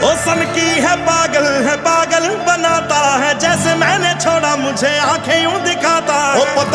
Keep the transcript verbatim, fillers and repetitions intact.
ओ सन की है पागल है पागल बनाता है, जैसे मैंने छोड़ा मुझे आंखें यूं दिखाता है।